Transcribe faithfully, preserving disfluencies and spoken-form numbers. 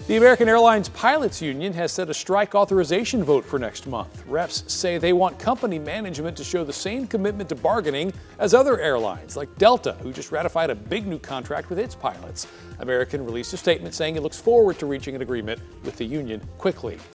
The American Airlines Pilots Union has set a strike authorization vote for next month. Reps say they want company management to show the same commitment to bargaining as other airlines, like Delta, who just ratified a big new contract with its pilots. American released a statement saying it looks forward to reaching an agreement with the union quickly.